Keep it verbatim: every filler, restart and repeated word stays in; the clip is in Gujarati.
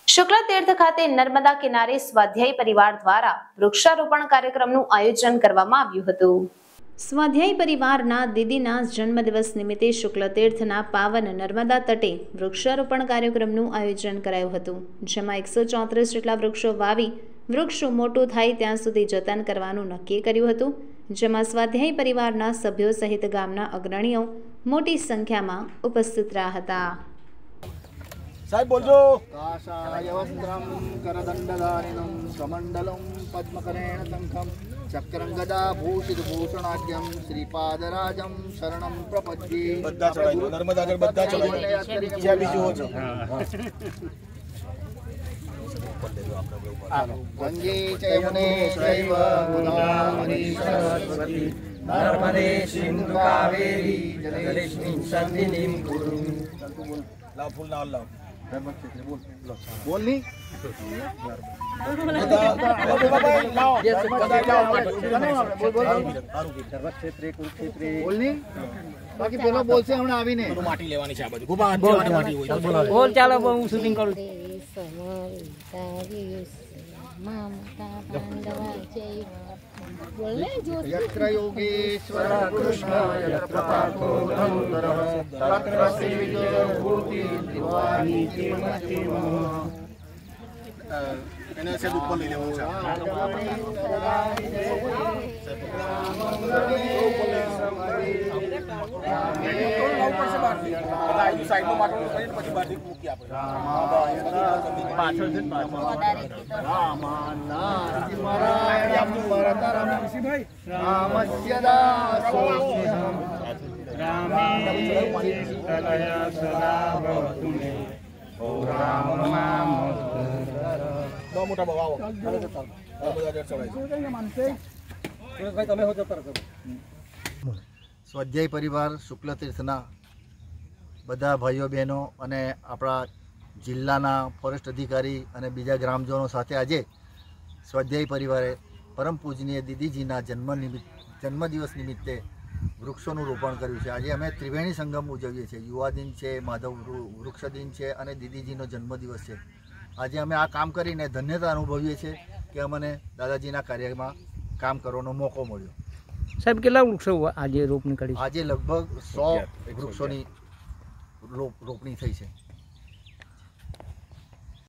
શુક્લ તીર્થ ખાતે નર્મદા કિનારે સ્વાધ્યાય પરિવાર દ્વારા વૃક્ષારોપણ કાર્યક્રમનું આયોજન કરવામાં આવ્યું હતું। સ્વાધ્યાય પરિવારના દીદીના જન્મદિવસ નિમિત્તે શુક્લ તીર્થના પાવન નર્મદા તટે વૃક્ષારોપણ કાર્યક્રમનું આયોજન કરાયું હતું, જેમાં એકસો ચોત્રીસ જેટલા વૃક્ષો વાવી વૃક્ષ મોટું થાય ત્યાં સુધી જતન કરવાનું નક્કી કર્યું હતું, જેમાં સ્વાધ્યાય પરિવારના સભ્યો સહિત ગામના અગ્રણીઓ મોટી સંખ્યામાં ઉપસ્થિત રહ્યા હતા। साहब बोलो काशाय वस्त्रं करदण्डधारिणं कमण्डलं पद्मकरेण शङ्खं चक्रं गदा भूषितभूषणाढ्यं श्रीपादराजं शरणं प्रपद्ये। बद्धा चढ़ाई नर्मदा जल बद्धा चढ़ाई क्या बीजू हो जो गंगे च यमुने चैव गोदावरी सरस्वती नर्मदे सिन्धु कावेरी जलेस्मिन् सन्निधिं कुरु। लाओ फूल ना लाओ बोल नहीं बाकी बोलो बोल से हमने आवी ने माटी लेवानी છે આ બાજુ ગુબા આંટી માટી હોય બોલ ચાલો હું શૂટિંગ કરું। यत्र योगेश्वर कृष्ण यत्र पार्थो धनुर्धरः तत्र सेवितो भूति दिवानी किमतिम। એને સેટ ઉપર લઈ લેવાનું છે સાઈડમાં માટલું કરીને પછી બાજુ મૂકી આપણે પાછળ છે रामस्य दासो મોટા બાવા આવો સ્વાધ્યાય પરિવાર શુક્લ તીર્થના બધા ભાઈઓ બહેનો અને આપણા જિલ્લાના ફોરેસ્ટ અધિકારી અને બીજા ગ્રામજનો સાથે આજે સ્વાધ્યાય પરિવારે પરમ પૂજનીય દીદીજીના જન્મ નિમિત્ત જન્મદિવસ નિમિત્તે વૃક્ષોનું રોપણ કર્યું છે। આજે અમે ત્રિવેણી સંગમ ઉજવીએ છીએ, યુવા દિન છે, માધવ વૃક્ષ દિન છે અને દીદીજીનો જન્મદિવસ છે। આજે અમે આ કામ કરીને ધન્યતા અનુભવીએ છીએ કે અમને દાદાજીના કાર્યમાં કામ કરવાનો મોકો મળ્યો। સાહેબ કેટલા વૃક્ષો આજે રોપણી કરી? આજે લગભગ સો વૃક્ષોની રોપણી થઈ છે।